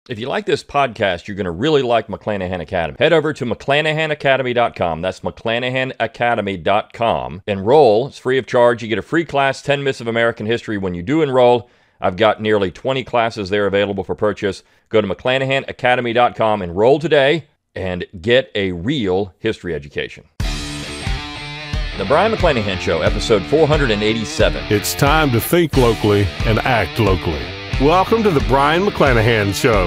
If you like this podcast, you're going to really like McClanahan Academy. Head over to McClanahanacademy.com. That's McClanahanacademy.com. Enroll. It's free of charge. You get a free class, 10 Myths of American History. When you do enroll, I've got nearly 20 classes there available for purchase. Go to McClanahanacademy.com, enroll today, and get a real history education. The Brion McClanahan Show, episode 487. It's time to think locally and act locally. Welcome to the Brion McClanahan Show.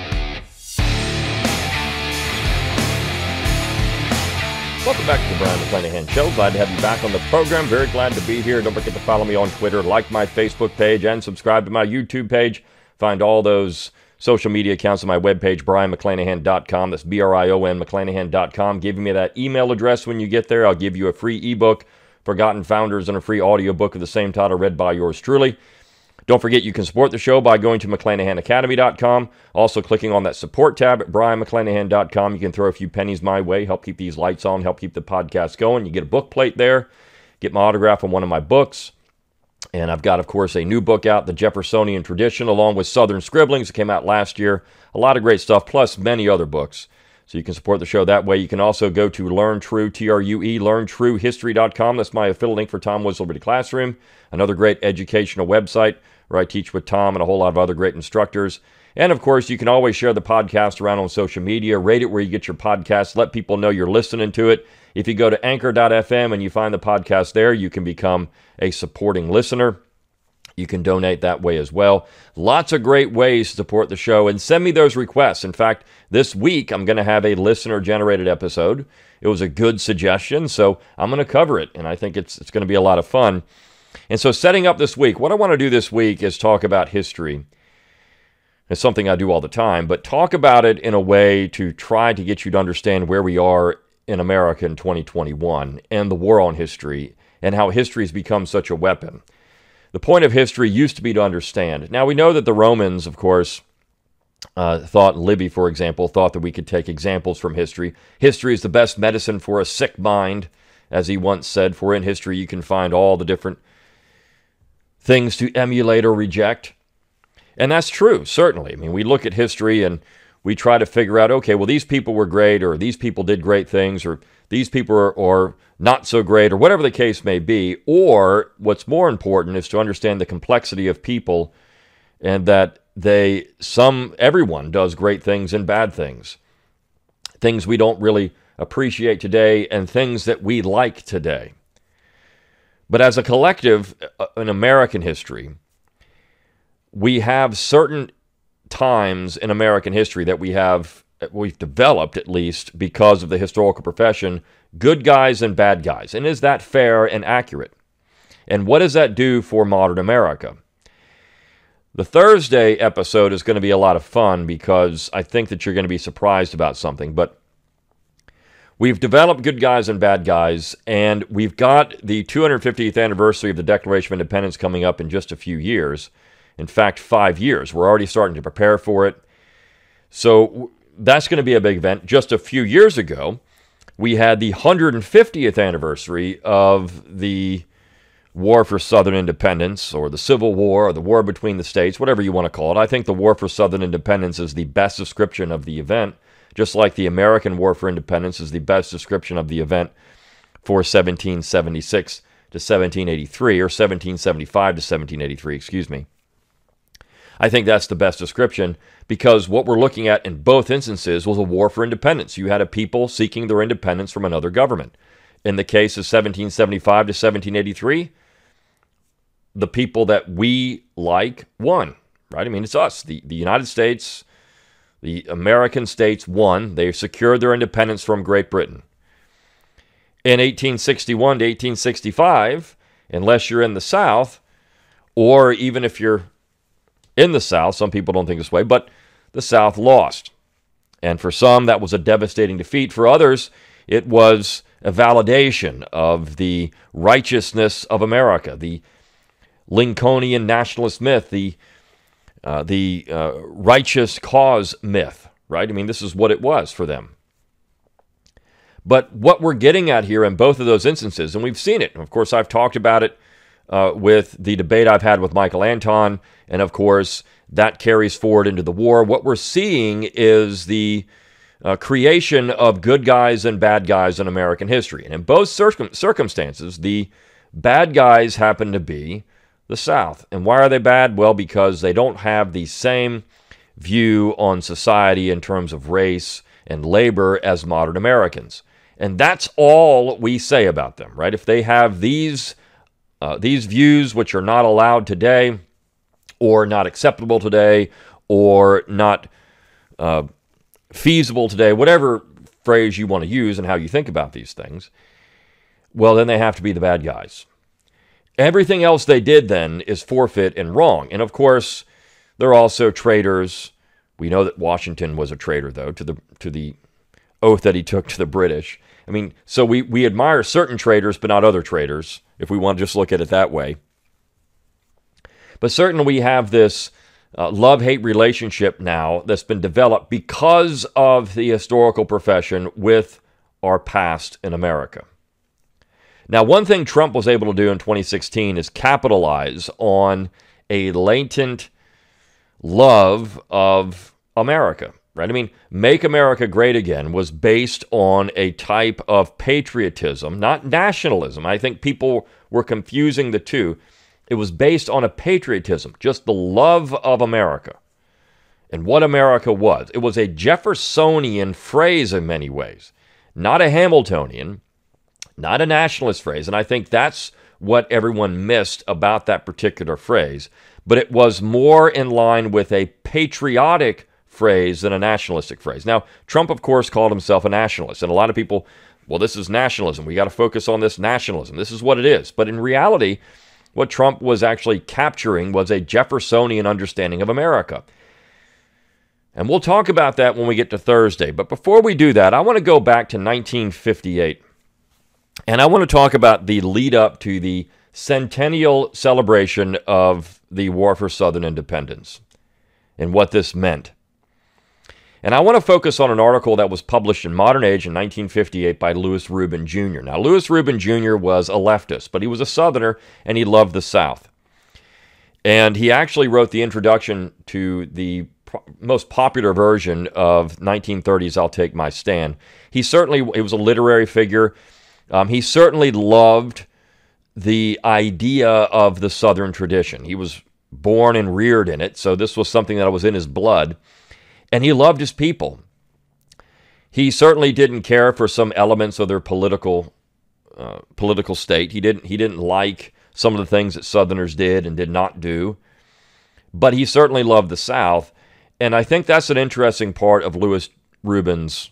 Welcome back to the Brion McClanahan Show. Glad to have you back on the program. Very glad to be here. Don't forget to follow me on Twitter, like my Facebook page, and subscribe to my YouTube page. Find all those social media accounts on my webpage, BrionMcClanahan.com. That's BRION McClanahan.com. Give me that email address when you get there. I'll give you a free ebook, Forgotten Founders, and a free audiobook of the same title read by yours truly. Don't forget you can support the show by going to McClanahanacademy.com. Also clicking on that support tab at BrionMcClanahan.com. You can throw a few pennies my way, help keep these lights on, help keep the podcast going. You get a book plate there, get my autograph on one of my books. And I've got, of course, a new book out, The Jeffersonian Tradition, along with Southern Scribblings. It came out last year. A lot of great stuff, plus many other books. So you can support the show that way. You can also go to LearnTrue, True, LearnTrueHistory.com. That's my affiliate link for Tom Wood's Liberty Classroom, another great educational website where I teach with Tom and a whole lot of other great instructors. And, of course, you can always share the podcast around on social media. Rate it where you get your podcasts. Let people know you're listening to it. If you go to anchor.fm and you find the podcast there, you can become a supporting listener. You can donate that way as well. Lots of great ways to support the show, and send me those requests. In fact, this week I'm going to have a listener-generated episode. It was a good suggestion, so I'm going to cover it, and I think it's going to be a lot of fun. And so setting up this week, what I want to do this week is talk about history. It's something I do all the time, but talk about it in a way to try to get you to understand where we are in America in 2021 and the war on history and how history has become such a weapon. The point of history used to be to understand. Now, we know that the Romans, of course, thought, Livy, for example, thought that we could take examples from history. History is the best medicine for a sick mind, as he once said, for in history you can find all the different things to emulate or reject. And that's true, certainly. I mean, we look at history and we try to figure out, okay, well, these people were great, or these people did great things, or these people are not so great, or whatever the case may be. Or what's more important is to understand the complexity of people and that everyone does great things and bad things. Things we don't really appreciate today and things that we like today. But as a collective in American history, we have certain times in American history that we've developed, at least because of the historical profession, good guys and bad guys. And is that fair and accurate? And what does that do for modern America? The Thursday episode is going to be a lot of fun because I think that you're going to be surprised about something. But we've developed good guys and bad guys, and we've got the 250th anniversary of the Declaration of Independence coming up in just a few years. In fact, 5 years. We're already starting to prepare for it. So that's going to be a big event. Just a few years ago, we had the 150th anniversary of the War for Southern Independence, or the Civil War, or the War between the states, whatever you want to call it. I think the War for Southern Independence is the best description of the event, just like the American War for Independence is the best description of the event for 1776 to 1783, or 1775 to 1783, excuse me. I think that's the best description because what we're looking at in both instances was a war for independence. You had a people seeking their independence from another government. In the case of 1775 to 1783, the people that we like won, right? I mean, it's us. The United States, the American states won. They secured their independence from Great Britain. In 1861 to 1865, unless you're in the South, or even if you're in the South, some people don't think this way, but the South lost. And for some, that was a devastating defeat. For others, it was a validation of the righteousness of America, the Lincolnian nationalist myth, the righteous cause myth, right? I mean, this is what it was for them. But what we're getting at here in both of those instances, and we've seen it, and of course, I've talked about it with the debate I've had with Michael Anton, and of course, that carries forward into the war. What we're seeing is the creation of good guys and bad guys in American history. And in both circumstances, the bad guys happen to be the South. And why are they bad? Well, because they don't have the same view on society in terms of race and labor as modern Americans. And that's all we say about them, right? If they have these views which are not allowed today, or not acceptable today, or not feasible today, whatever phrase you want to use and how you think about these things, well, then they have to be the bad guys. Everything else they did then is forfeit and wrong. And of course, they're also traitors. We know that Washington was a traitor, though, to the oath that he took to the British. I mean, so we admire certain traitors, but not other traitors, if we want to just look at it that way. But certainly we have this love-hate relationship now that's been developed because of the historical profession with our past in America. Now, one thing Trump was able to do in 2016 is capitalize on a latent love of America, right? I mean, Make America Great Again was based on a type of patriotism, not nationalism. I think people were confusing the two. It was based on a patriotism, just the love of America and what America was. It was a Jeffersonian phrase in many ways, not a Hamiltonian, not a nationalist phrase. And I think that's what everyone missed about that particular phrase. But it was more in line with a patriotic phrase than a nationalistic phrase. Now, Trump, of course, called himself a nationalist. And a lot of people, well, this is nationalism. We got to focus on this nationalism. This is what it is. But in reality, what Trump was actually capturing was a Jeffersonian understanding of America. And we'll talk about that when we get to Thursday. But before we do that, I want to go back to 1958. And I want to talk about the lead up to the centennial celebration of the War for Southern Independence and what this meant. And I want to focus on an article that was published in Modern Age in 1958 by Louis Rubin Jr. Now, Louis Rubin Jr. was a leftist, but he was a Southerner, and he loved the South. And he actually wrote the introduction to the most popular version of 1930's I'll Take My Stand. He was a literary figure. He certainly loved the idea of the Southern tradition. He was born and reared in it, so this was something that was in his blood. And he loved his people. He certainly didn't care for some elements of their political state. He didn't like some of the things that Southerners did and did not do. But he certainly loved the South. And I think that's an interesting part of Louis Rubin's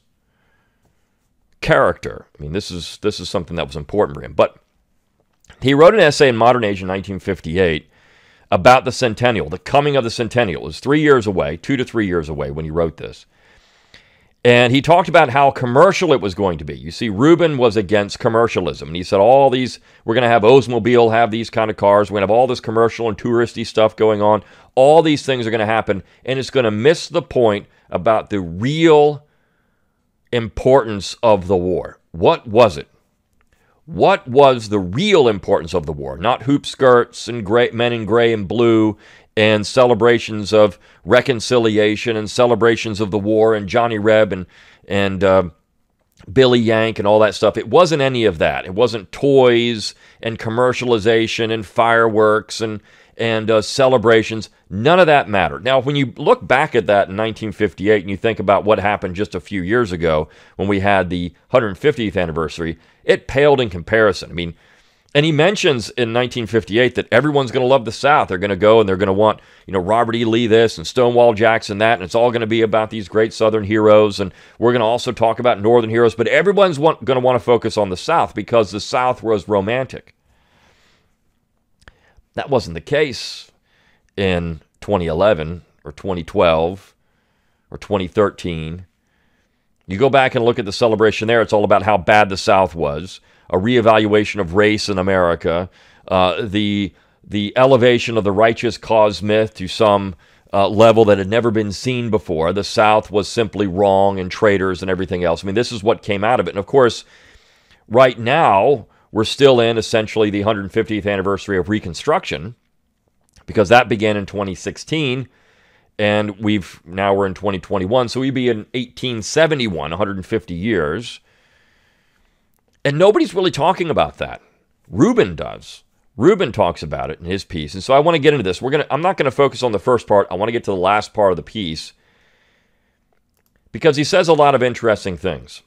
character. I mean, this is something that was important for him. But he wrote an essay in Modern Age in 1958 about the centennial, the coming of the centennial. It was 3 years away, 2 to 3 years away when he wrote this. And he talked about how commercial it was going to be. You see, Rubin was against commercialism. And he said, we're going to have Oldsmobile have these kind of cars. We're going to have all this commercial and touristy stuff going on. All these things are going to happen. And it's going to miss the point about the real importance of the war. What was it? What was the real importance of the war? Not hoop skirts and men in gray and blue and celebrations of reconciliation and celebrations of the war and Johnny Reb and Billy Yank and all that stuff. It wasn't any of that. It wasn't toys and commercialization and fireworks and celebrations. None of that mattered. Now, when you look back at that in 1958 and you think about what happened just a few years ago when we had the 150th anniversary, it paled in comparison. I mean, and he mentions in 1958 that everyone's going to love the South. They're going to go and they're going to want, Robert E. Lee this and Stonewall Jackson that, and it's all going to be about these great Southern heroes, and we're going to also talk about Northern heroes, but everyone's going to want to focus on the South because the South was romantic. That wasn't the case in 2011 or 2012 or 2013. You go back and look at the celebration there, it's all about how bad the South was, a reevaluation of race in America, the elevation of the righteous cause myth to some level that had never been seen before. The South was simply wrong and traitors and everything else. I mean, this is what came out of it. And of course, right now, we're still in essentially the 150th anniversary of Reconstruction, because that began in 2016. And now we're in 2021, so we'd be in 1871, 150 years. And nobody's really talking about that. Rubin does. Rubin talks about it in his piece. And so I want to get into this. I'm not going to focus on the first part. I want to get to the last part of the piece because he says a lot of interesting things.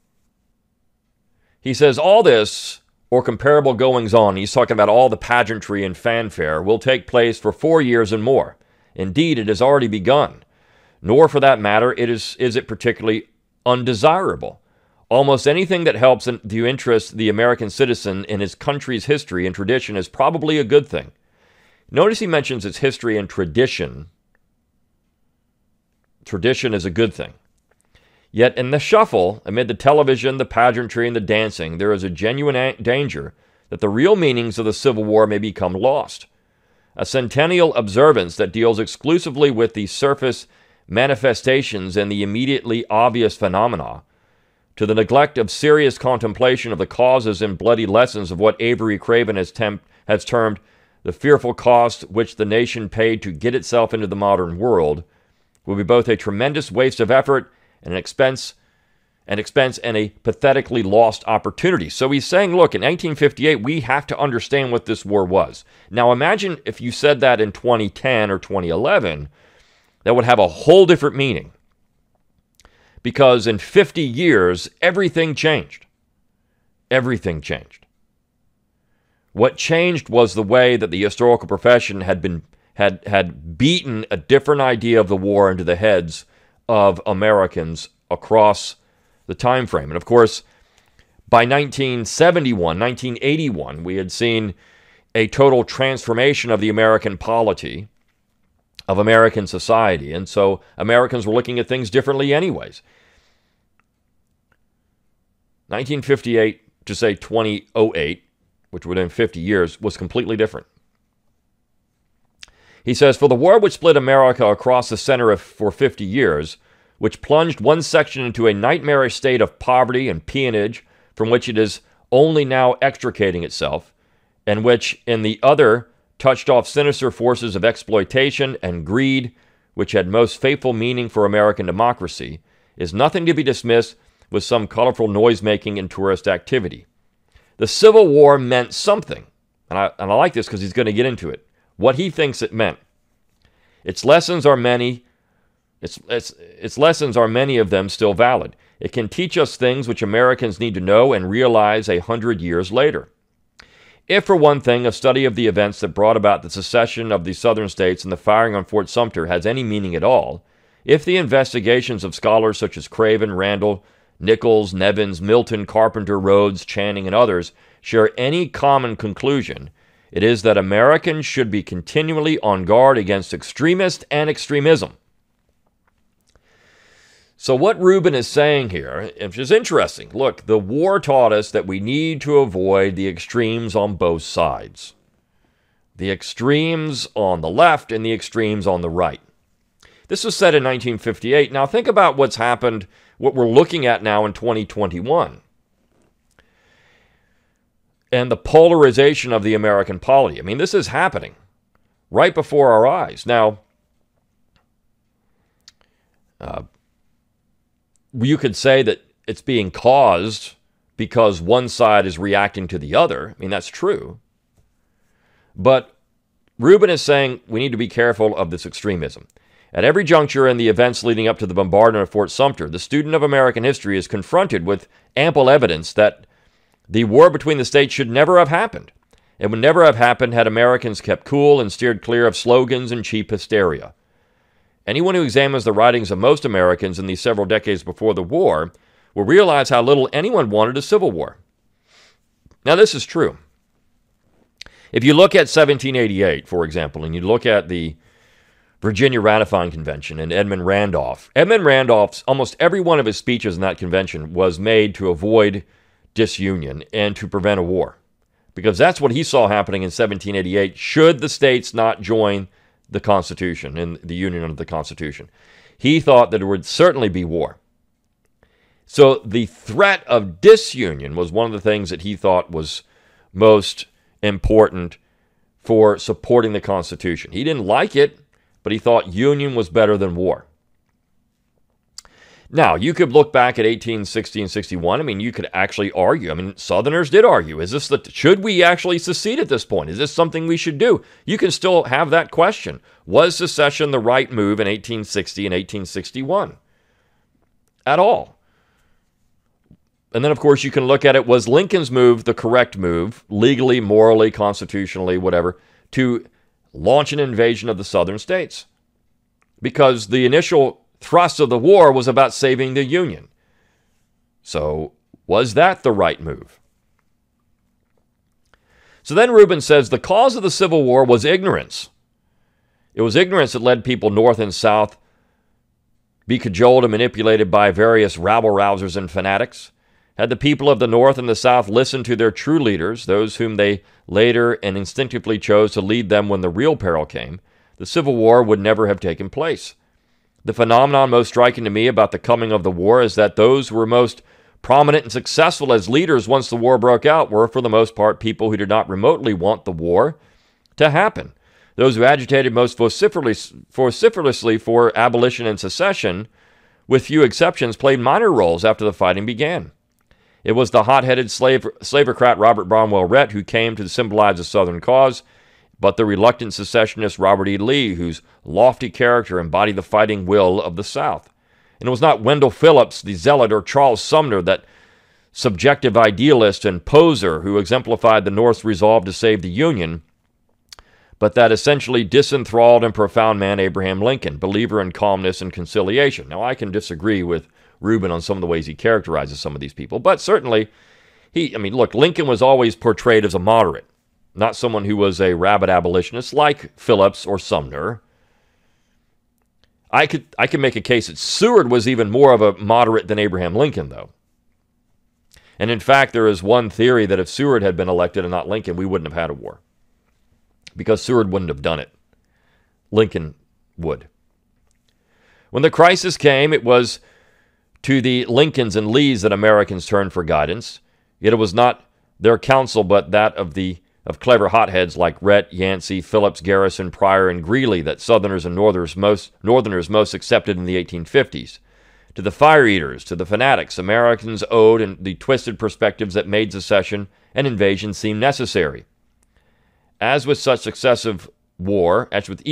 He says all this or comparable goings on, he's talking about all the pageantry and fanfare, will take place for 4 years and more. Indeed, it has already begun. Nor, for that matter, is it particularly undesirable. Almost anything that helps to interest the American citizen in his country's history and tradition is probably a good thing. Notice he mentions its history and tradition. Tradition is a good thing. Yet in the shuffle, amid the television, the pageantry, and the dancing, there is a genuine danger that the real meanings of the Civil War may become lost. A centennial observance that deals exclusively with the surface manifestations and the immediately obvious phenomena, to the neglect of serious contemplation of the causes and bloody lessons of what Avery Craven has termed the fearful cost which the nation paid to get itself into the modern world, will be both a tremendous waste of effort and an expense and a pathetically lost opportunity. So he's saying, look, in 1858, we have to understand what this war was. Now imagine if you said that in 2010 or 2011, that would have a whole different meaning. Because in 50 years, everything changed. Everything changed. What changed was the way that the historical profession had beaten a different idea of the war into the heads of Americans across the time frame. And of course, by 1971, 1981, we had seen a total transformation of the American polity, of American society. And so Americans were looking at things differently anyways. 1958 to say 2008, which would have been 50 years, was completely different. He says, for the war which split America across the center for 50 years, which plunged one section into a nightmarish state of poverty and peonage from which it is only now extricating itself, and which in the other touched off sinister forces of exploitation and greed, which had most fateful meaning for American democracy, is nothing to be dismissed with some colorful noise-making and tourist activity. The Civil War meant something, and I like this because he's going to get into it, what he thinks it meant. Its lessons are many. Its lessons are many of them still valid. It can teach us things which Americans need to know and realize 100 years later. If, for one thing, a study of the events that brought about the secession of the southern states and the firing on Fort Sumter has any meaning at all, if the investigations of scholars such as Craven, Randall, Nichols, Nevins, Milton, Carpenter, Rhodes, Channing, and others share any common conclusion, it is that Americans should be continually on guard against extremists and extremism. So what Rubin is saying here, which is interesting, look, the war taught us that we need to avoid the extremes on both sides. The extremes on the left and the extremes on the right. This was said in 1958. Now think about what's happened, what we're looking at now in 2021. And the polarization of the American polity. I mean, this is happening right before our eyes. Now, you could say that it's being caused because one side is reacting to the other. I mean, that's true. But Rubin is saying we need to be careful of this extremism. At every juncture in the events leading up to the bombardment of Fort Sumter, the student of American history is confronted with ample evidence that the war between the states should never have happened. It would never have happened had Americans kept cool and steered clear of slogans and cheap hysteria. Anyone who examines the writings of most Americans in the several decades before the war will realize how little anyone wanted a civil war. Now, this is true. If you look at 1788, for example, and you look at the Virginia Ratifying Convention and Edmund Randolph's, almost every one of his speeches in that convention was made to avoid disunion and to prevent a war. Because that's what he saw happening in 1788, should the states not join the Constitution and the Union under the Constitution. He thought that it would certainly be war. So the threat of disunion was one of the things that he thought was most important for supporting the Constitution. He didn't like it, but he thought union was better than war. Now, you could look back at 1860 and 61. I mean, you could actually argue. I mean, Southerners did argue. Should we actually secede at this point? Is this something we should do? You can still have that question. Was secession the right move in 1860 and 1861? At all? And then, of course, you can look at it. Was Lincoln's move the correct move, legally, morally, constitutionally, whatever, to launch an invasion of the southern states? Because the initial thrust of the war was about saving the Union. So, was that the right move? So then Rubin says the cause of the Civil War was ignorance. It was ignorance that led people north and south be cajoled and manipulated by various rabble-rousers and fanatics. Had the people of the North and the South listened to their true leaders, those whom they later and instinctively chose to lead them when the real peril came, the Civil War would never have taken place. The phenomenon most striking to me about the coming of the war is that those who were most prominent and successful as leaders once the war broke out were, for the most part, people who did not remotely want the war to happen. Those who agitated most vociferously for abolition and secession, with few exceptions, played minor roles after the fighting began. It was the hot-headed slavercrat Robert Barnwell Rhett who came to symbolize the Southern cause, but the reluctant secessionist Robert E. Lee, whose lofty character embodied the fighting will of the South. And it was not Wendell Phillips, the zealot, or Charles Sumner, that subjective idealist and poser who exemplified the North's resolve to save the Union, but that essentially disenthralled and profound man Abraham Lincoln, believer in calmness and conciliation. Now, I can disagree with Rubin on some of the ways he characterizes some of these people, but certainly, look, Lincoln was always portrayed as a moderate, not someone who was a rabid abolitionist like Phillips or Sumner. I could make a case that Seward was even more of a moderate than Abraham Lincoln, though. And in fact, there is one theory that if Seward had been elected and not Lincoln, we wouldn't have had a war. Because Seward wouldn't have done it. Lincoln would. When the crisis came, it was to the Lincolns and Lees that Americans turned for guidance. Yet it was not their counsel, but that of clever hotheads like Rhett, Yancey, Phillips, Garrison, Pryor, and Greeley that Southerners and Northerners most accepted in the 1850s. To the fire eaters, to the fanatics, Americans owed the twisted perspectives that made secession and invasion seem necessary. As with each successive war,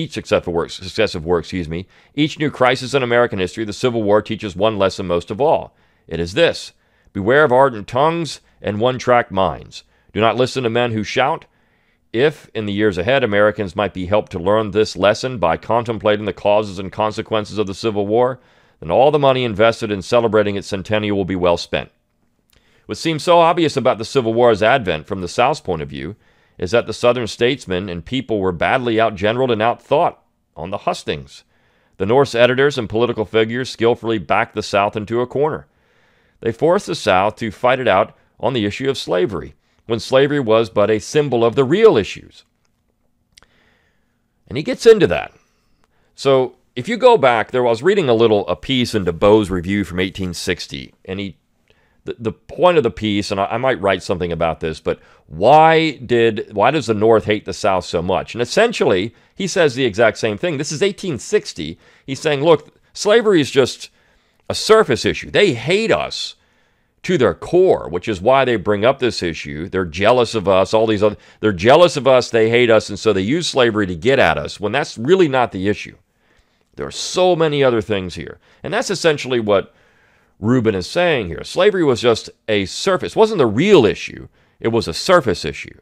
each new crisis in American history, the Civil War teaches one lesson most of all. It is this: beware of ardent tongues and one-track minds. Do not listen to men who shout. If, in the years ahead, Americans might be helped to learn this lesson by contemplating the causes and consequences of the Civil War, then all the money invested in celebrating its centennial will be well spent. What seems so obvious about the Civil War's advent from the South's point of view is that the Southern statesmen and people were badly outgeneraled and outthought on the hustings. The North's editors and political figures skillfully backed the South into a corner. They forced the South to fight it out on the issue of slavery, when slavery was but a symbol of the real issues. And he gets into that. So if you go back, I was reading a piece in DeBow's Review from 1860, and the point of the piece, and I might write something about this, but why does the North hate the South so much? And essentially, he says the exact same thing. This is 1860. He's saying, look, slavery is just a surface issue. They hate us to their core, which is why they bring up this issue. They're jealous of us, they're jealous of us, they hate us, and so they use slavery to get at us, when that's really not the issue. There are so many other things here. And that's essentially what Rubin is saying here. Slavery was just a surface. It wasn't the real issue. It was a surface issue.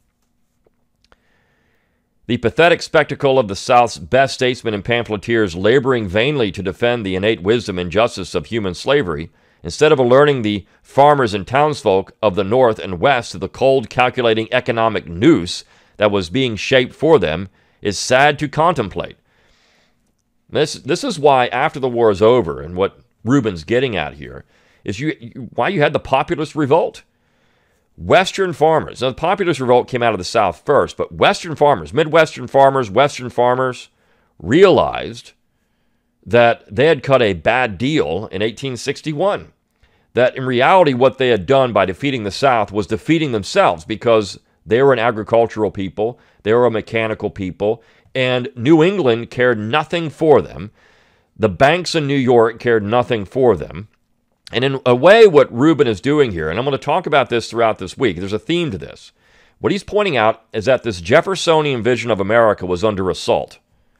The pathetic spectacle of the South's best statesmen and pamphleteers laboring vainly to defend the innate wisdom and justice of human slavery, instead of alerting the farmers and townsfolk of the North and West to the cold, calculating economic noose that was being shaped for them, is sad to contemplate. This is why, after the war is over, and what Rubin's getting at here, is why you had the populist revolt. Western farmers. Now, the populist revolt came out of the South first, but Western farmers, Midwestern farmers, Western farmers realized that they had cut a bad deal in 1861. That in reality, what they had done by defeating the South was defeating themselves, because they were an agricultural people, they were a mechanical people, And New England cared nothing for them. The banks in New York cared nothing for them. And in a way, what Rubin is doing here, and I'm going to talk about this throughout this week, there's a theme to this. What he's pointing out is that this Jeffersonian vision of America was under assault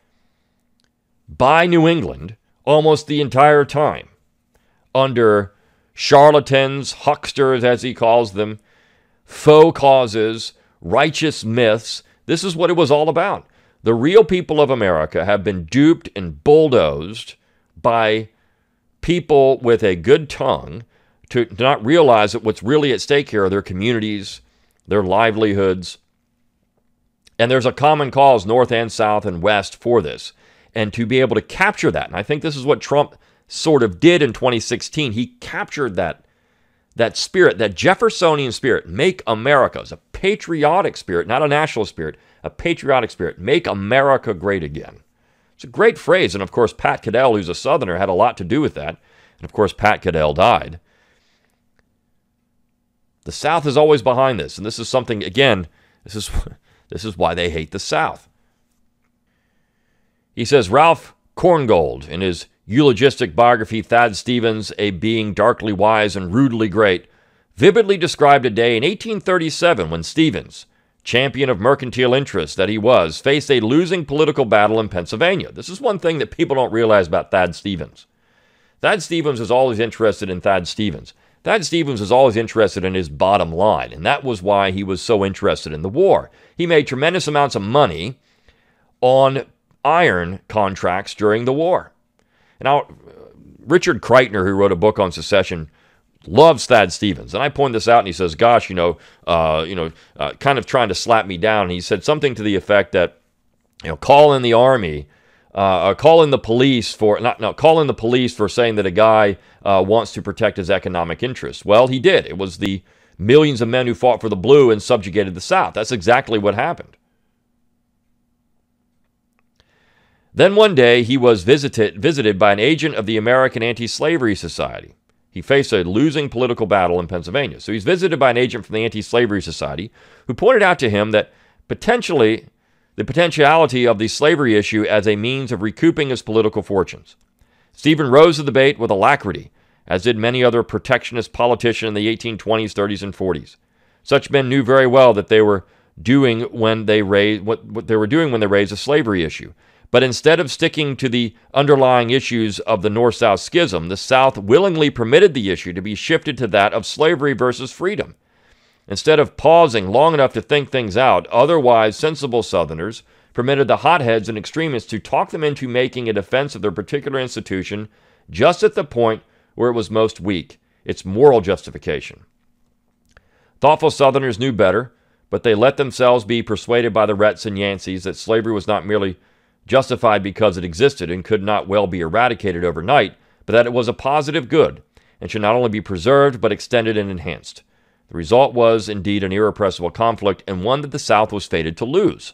by New England almost the entire time, under charlatans, hucksters, as he calls them, faux causes, righteous myths. This is what it was all about. The real people of America have been duped and bulldozed by people with a good tongue to not realize that what's really at stake here are their communities, their livelihoods. And there's a common cause, North and South and West, for this. And to be able to capture that, and I think this is what Trump sort of did in 2016. He captured that spirit, that Jeffersonian spirit, make America. It's a patriotic spirit, not a national spirit, a patriotic spirit. Make America great again. It's a great phrase. And of course, Pat Caddell, who's a Southerner, had a lot to do with that. And of course, Pat Caddell died. The South is always behind this. And this is something, again, this is why they hate the South. He says, Ralph Korngold, in his eulogistic biography, Thad Stevens, a being darkly wise and rudely great, vividly described a day in 1837 when Stevens, champion of mercantile interests that he was, faced a losing political battle in Pennsylvania. This is one thing that people don't realize about Thad Stevens. Thad Stevens is always interested in Thad Stevens. Thad Stevens was always interested in his bottom line, and that was why he was so interested in the war. He made tremendous amounts of money on iron contracts during the war. Now, Richard Kreitner, who wrote a book on secession, loves Thad Stevens. And I point this out, and he says, gosh, kind of trying to slap me down. And he said something to the effect that, call in the army, call in the police for saying that a guy wants to protect his economic interests. Well, he did. It was the millions of men who fought for the blue and subjugated the South. That's exactly what happened. Then one day, he was visited by an agent of the American Anti-Slavery Society. He faced a losing political battle in Pennsylvania. So he's visited by an agent from the Anti-Slavery Society who pointed out to him that the potentiality of the slavery issue as a means of recouping his political fortunes. Stephen rose to the bait with alacrity, as did many other protectionist politicians in the 1820s, 30s, and 40s. Such men knew very well that they were doing when they raised the slavery issue. But instead of sticking to the underlying issues of the North-South schism, the South willingly permitted the issue to be shifted to that of slavery versus freedom. Instead of pausing long enough to think things out, otherwise sensible Southerners permitted the hotheads and extremists to talk them into making a defense of their particular institution just at the point where it was most weak, its moral justification. Thoughtful Southerners knew better, but they let themselves be persuaded by the Retts and Yanceys that slavery was not merely justified because it existed and could not well be eradicated overnight, but that it was a positive good and should not only be preserved but extended and enhanced. The result was indeed an irrepressible conflict and one that the South was fated to lose.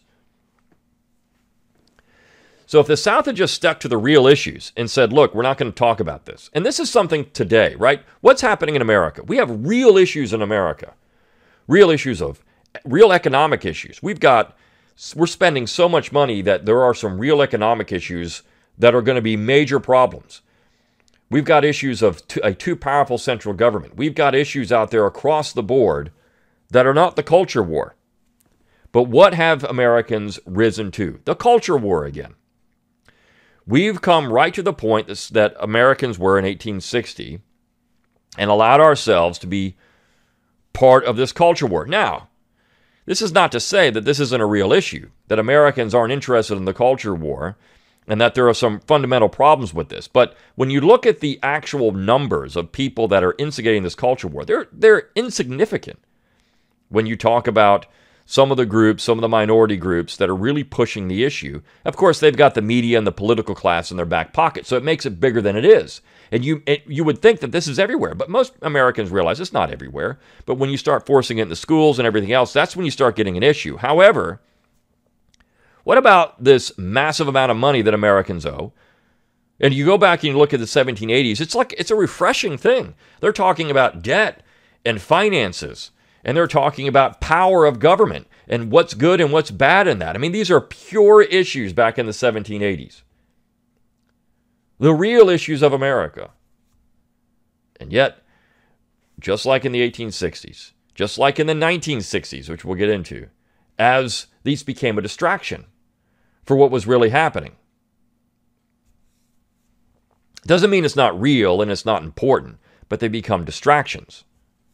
So if the South had just stuck to the real issues and said, look, we're not going to talk about this. And this is something today, right? What's happening in America? We have real issues in America. Real economic issues. We're spending so much money that there are some real economic issues that are going to be major problems. We've got issues of a too powerful central government. We've got issues out there across the board that are not the culture war. But what have Americans risen to? The culture war again. We've come right to the point that Americans were in 1860 and allowed ourselves to be part of this culture war. Now, this is not to say that this isn't a real issue, that Americans aren't interested in the culture war, and that there are some fundamental problems with this. But when you look at the actual numbers of people that are instigating this culture war, they're insignificant. When you talk about some of the groups, some of the minority groups that are really pushing the issue, of course, they've got the media and the political class in their back pocket, so it makes it bigger than it is. And you would think that this is everywhere, but most Americans realize it's not everywhere. But when you start forcing it into schools and everything else, that's when you start getting an issue. However, what about this massive amount of money that Americans owe? And you go back and you look at the 1780s, it's a refreshing thing. They're talking about debt and finances And they're talking about power of government and what's good and what's bad in that. I mean, these are pure issues back in the 1780s. The real issues of America. And yet, just like in the 1860s, just like in the 1960s, which we'll get into, as these became a distraction for what was really happening. Doesn't mean it's not real and it's not important, but they become distractions.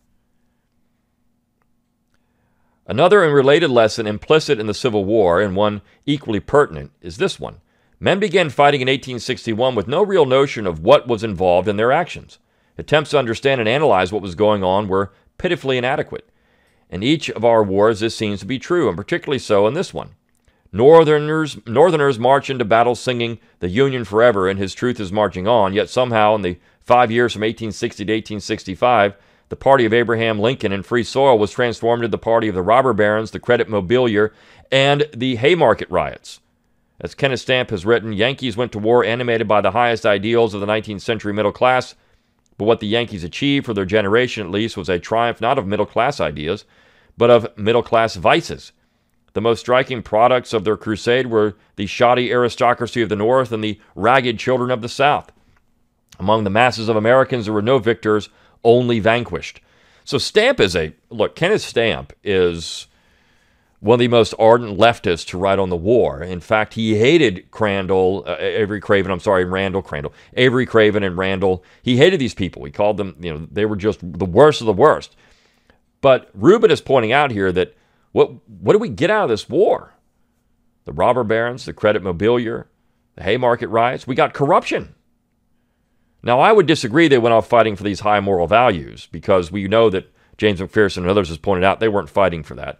Another and related lesson implicit in the Civil War, and one equally pertinent, is this one. Men began fighting in 1861 with no real notion of what was involved in their actions. Attempts to understand and analyze what was going on were pitifully inadequate. In each of our wars, this seems to be true, and particularly so in this one. Northerners march into battle singing "The Union Forever" and "His Truth is Marching On," yet somehow in the 5 years from 1860 to 1865, the party of Abraham Lincoln and free soil was transformed into the party of the robber barons, the credit mobilier, and the Haymarket riots. As Kenneth Stamp has written, Yankees went to war animated by the highest ideals of the 19th century middle class, but what the Yankees achieved, for their generation at least, was a triumph not of middle class ideas, but of middle class vices. The most striking products of their crusade were the shoddy aristocracy of the North and the ragged children of the South. Among the masses of Americans, there were no victors, only vanquished. So Stamp is Kenneth Stamp is one of the most ardent leftists to write on the war. In fact, he hated Avery Craven and Randall. He hated these people. He called them, they were just the worst of the worst. But Rubin is pointing out here that what do we get out of this war? The robber barons, the credit mobilier, the Haymarket riots. We got corruption. Now, I would disagree they went off fighting for these high moral values, because we know that James McPherson and others has pointed out they weren't fighting for that.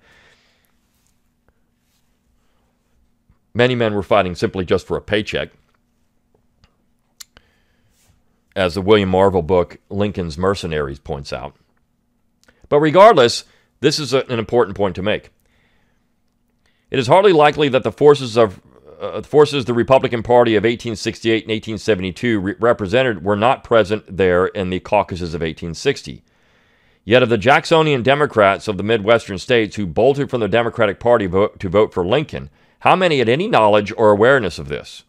Many men were fighting simply just for a paycheck. As the William Marvel book, Lincoln's Mercenaries, points out. But regardless, this is an important point to make. It is hardly likely that the forces the Republican Party of 1868 and 1872 represented were not present there in the caucuses of 1860. Yet of the Jacksonian Democrats of the Midwestern states who bolted from the Democratic Party to vote for Lincoln, how many had any knowledge or awareness of this?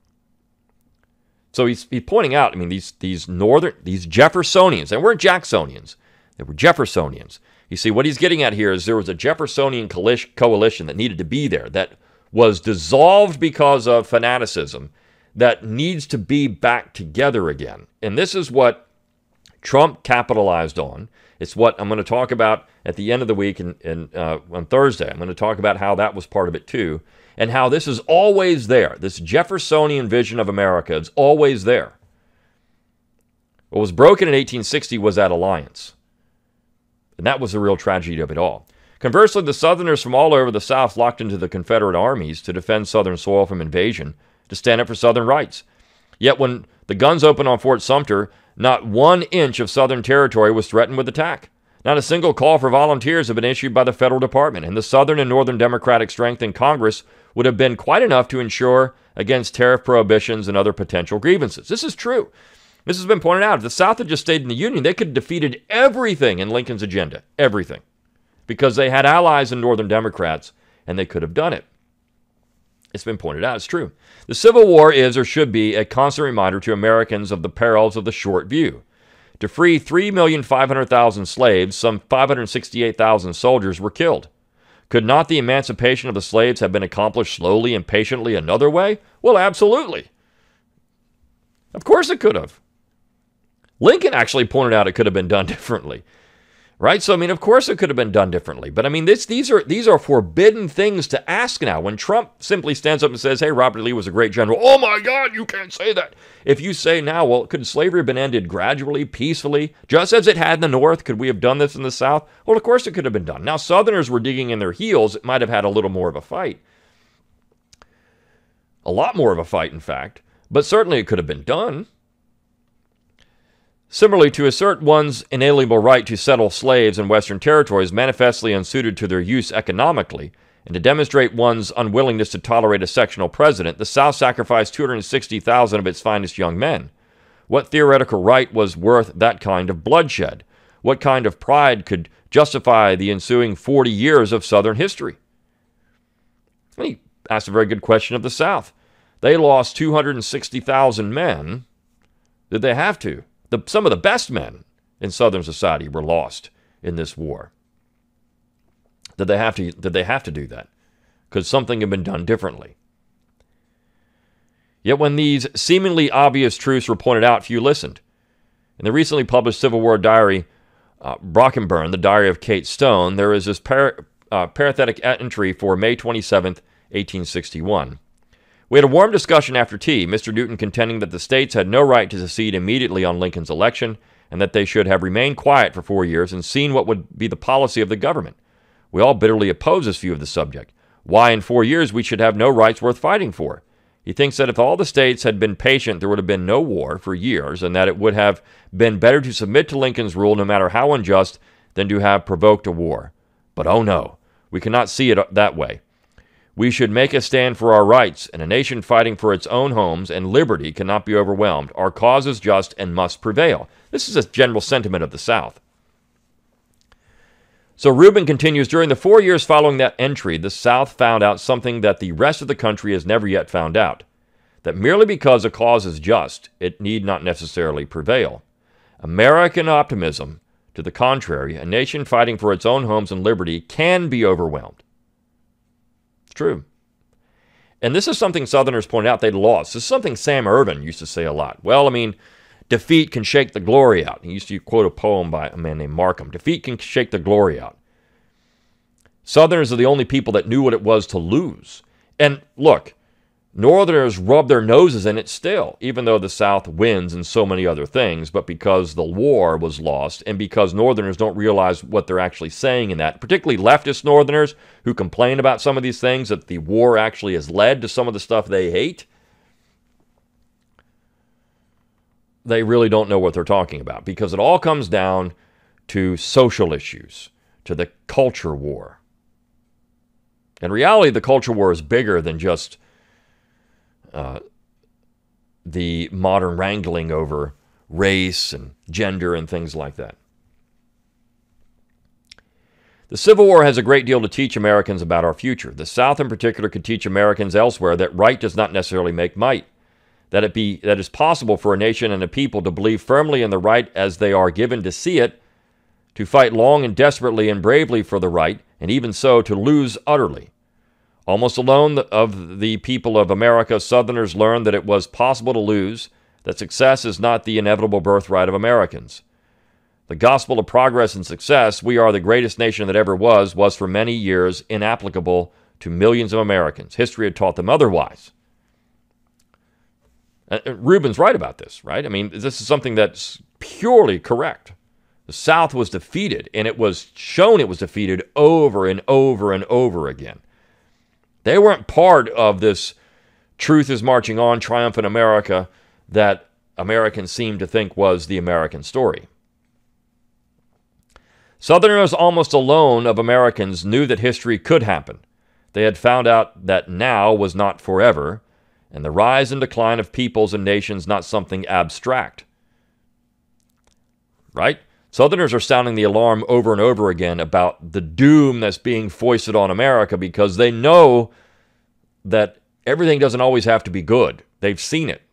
So he's pointing out, these Jeffersonians, they weren't Jacksonians, they were Jeffersonians. You see, what he's getting at here is there was a Jeffersonian coalition that needed to be there, that was dissolved because of fanaticism, that needs to be back together again. And this is what Trump capitalized on. It's what I'm going to talk about at the end of the week on Thursday. I'm going to talk about how that was part of it too, and how this is always there. This Jeffersonian vision of America is always there. What was broken in 1860 was that alliance. And that was the real tragedy of it all. Conversely, the Southerners from all over the South flocked into the Confederate armies to defend Southern soil from invasion, to stand up for Southern rights. Yet when the guns opened on Fort Sumter, not 1 inch of Southern territory was threatened with attack. Not a single call for volunteers had been issued by the federal department, and the Southern and Northern Democratic strength in Congress would have been quite enough to ensure against tariff prohibitions and other potential grievances. This is true. This has been pointed out. If the South had just stayed in the Union, they could have defeated everything in Lincoln's agenda. Everything. Because they had allies in Northern Democrats, and they could have done it. It's been pointed out. It's true. The Civil War is, or should be, a constant reminder to Americans of the perils of the short view. To free 3,500,000 slaves, some 568,000 soldiers were killed. Could not the emancipation of the slaves have been accomplished slowly and patiently another way? Well, absolutely. Of course it could have. Lincoln actually pointed out it could have been done differently. Right? So, of course it could have been done differently. But, these are forbidden things to ask now. When Trump simply stands up and says, hey, Robert Lee was a great general. Oh, my God, you can't say that. If you say now, well, could slavery have been ended gradually, peacefully, just as it had in the North? Could we have done this in the South? Well, of course it could have been done. Now, Southerners were digging in their heels. It might have had a little more of a fight. A lot more of a fight, in fact. But certainly it could have been done. Similarly, to assert one's inalienable right to settle slaves in Western territories manifestly unsuited to their use economically, and to demonstrate one's unwillingness to tolerate a sectional president, the South sacrificed 260,000 of its finest young men. What theoretical right was worth that kind of bloodshed? What kind of pride could justify the ensuing 40 years of Southern history? And he asked a very good question of the South. They lost 260,000 men. Did they have to? Some of the best men in Southern society were lost in this war. Did they have to do that? Could something have been done differently? Yet when these seemingly obvious truths were pointed out, few listened. In the recently published Civil War diary, Brockenburn, the Diary of Kate Stone, there is this parenthetic entry for May 27th, 1861. We had a warm discussion after tea, Mr. Newton contending that the states had no right to secede immediately on Lincoln's election, and that they should have remained quiet for 4 years and seen what would be the policy of the government. We all bitterly oppose this view of the subject. Why in 4 years we should have no rights worth fighting for? He thinks that if all the states had been patient, there would have been no war for years, and that it would have been better to submit to Lincoln's rule, no matter how unjust, than to have provoked a war. But oh no, we cannot see it that way. We should make a stand for our rights, and a nation fighting for its own homes and liberty cannot be overwhelmed. Our cause is just and must prevail. This is a general sentiment of the South. So Rubin continues, during the 4 years following that entry, the South found out something that the rest of the country has never yet found out, that merely because a cause is just, it need not necessarily prevail. American optimism, to the contrary, a nation fighting for its own homes and liberty, can be overwhelmed. It's true. And this is something Southerners pointed out they'd lost. This is something Sam Ervin used to say a lot. Well, I mean, defeat can shake the glory out. He used to quote a poem by a man named Markham. Defeat can shake the glory out. Southerners are the only people that knew what it was to lose. And look, Northerners rub their noses in it still, even though the South wins in so many other things, but because the war was lost and because Northerners don't realize what they're actually saying in that, particularly leftist Northerners who complain about some of these things, that the war actually has led to some of the stuff they hate. They really don't know what they're talking about, because it all comes down to social issues, to the culture war. In reality, the culture war is bigger than just the modern wrangling over race and gender and things like that. The Civil War has a great deal to teach Americans about our future. The South in particular could teach Americans elsewhere that right does not necessarily make might. That it is possible for a nation and a people to believe firmly in the right as they are given to see it, to fight long and desperately and bravely for the right, and even so to lose utterly. Almost alone of the people of America, Southerners learned that it was possible to lose, that success is not the inevitable birthright of Americans. The gospel of progress and success, we are the greatest nation that ever was for many years inapplicable to millions of Americans. History had taught them otherwise. Rubin's right about this, right? I mean, this is something that's purely correct. The South was defeated, and it was shown it was defeated over and over and over again. They weren't part of this truth is marching on, triumphant America that Americans seemed to think was the American story. Southerners almost alone of Americans knew that history could happen. They had found out that now was not forever, and the rise and decline of peoples and nations not something abstract. Right? Southerners are sounding the alarm over and over again about the doom that's being foisted on America because they know that everything doesn't always have to be good. They've seen it.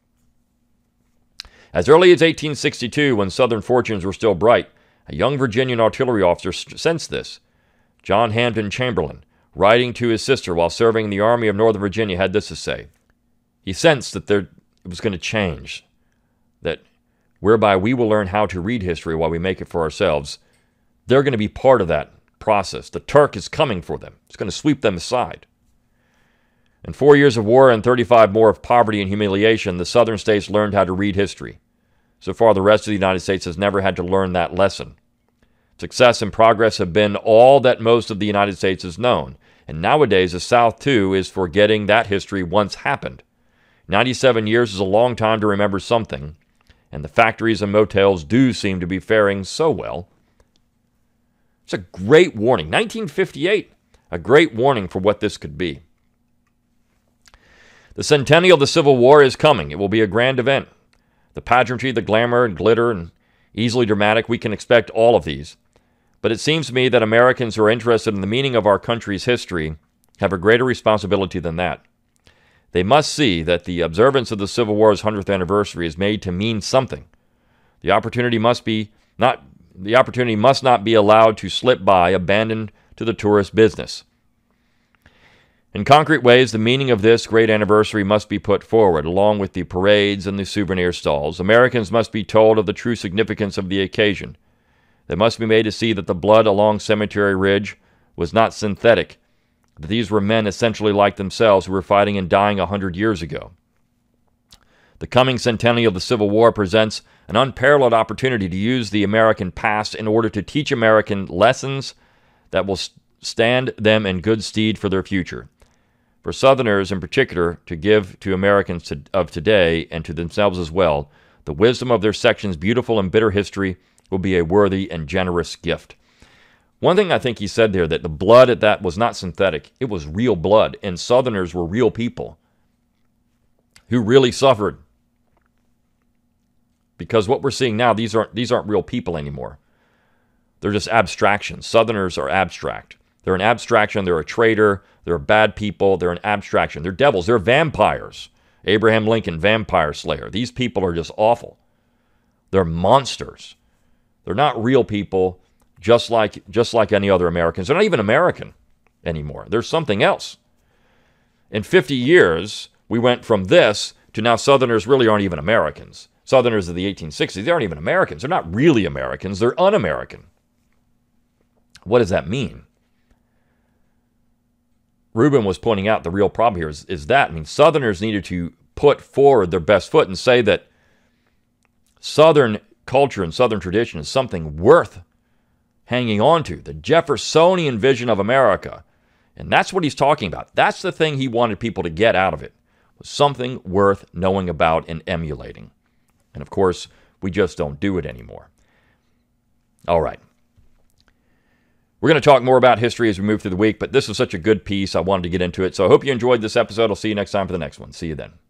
As early as 1862, when Southern fortunes were still bright, a young Virginian artillery officer sensed this. John Hampden Chamberlain, writing to his sister while serving in the Army of Northern Virginia, had this to say. He sensed that it was going to change, that whereby we will learn how to read history while we make it for ourselves. They're going to be part of that process. The Turk is coming for them. It's going to sweep them aside. In 4 years of war and 35 more of poverty and humiliation, the Southern states learned how to read history. So far, the rest of the United States has never had to learn that lesson. Success and progress have been all that most of the United States has known. And nowadays, the South, too, is forgetting that history once happened. 97 years is a long time to remember something. And the factories and motels do seem to be faring so well. It's a great warning. 1958, a great warning for what this could be. The centennial of the Civil War is coming. It will be a grand event. The pageantry, the glamour and glitter, and easily dramatic, we can expect all of these. But it seems to me that Americans who are interested in the meaning of our country's history have a greater responsibility than that. They must see that the observance of the Civil War's 100th anniversary is made to mean something. The opportunity must not be allowed to slip by, abandoned to the tourist business. In concrete ways, the meaning of this great anniversary must be put forward, along with the parades and the souvenir stalls. Americans must be told of the true significance of the occasion. They must be made to see that the blood along Cemetery Ridge was not synthetic, that these were men essentially like themselves who were fighting and dying 100 years ago. The coming centennial of the Civil War presents an unparalleled opportunity to use the American past in order to teach American lessons that will stand them in good stead for their future. For Southerners in particular, to give to Americans of today and to themselves as well, the wisdom of their section's beautiful and bitter history will be a worthy and generous gift. One thing I think he said there, that the blood at that was not synthetic. It was real blood, and Southerners were real people who really suffered. Because what we're seeing now, these aren't real people anymore. They're just abstractions. Southerners are abstract. They're an abstraction. They're a traitor. They're bad people. They're an abstraction. They're devils. They're vampires. Abraham Lincoln, vampire slayer. These people are just awful. They're monsters. They're not real people, just like any other Americans. They're not even American anymore. They're something else. In 50 years, we went from this to now Southerners really aren't even Americans. Southerners of the 1860s, they aren't even Americans. They're not really Americans. They're un-American. What does that mean? Rubin was pointing out the real problem here is that. I mean, Southerners needed to put forward their best foot and say that Southern culture and Southern tradition is something worth hanging on to. The Jeffersonian vision of America. And that's what he's talking about. That's the thing he wanted people to get out of it. Was something worth knowing about and emulating. And of course, we just don't do it anymore. All right. We're going to talk more about history as we move through the week, but this was such a good piece, I wanted to get into it. So I hope you enjoyed this episode. I'll see you next time for the next one. See you then.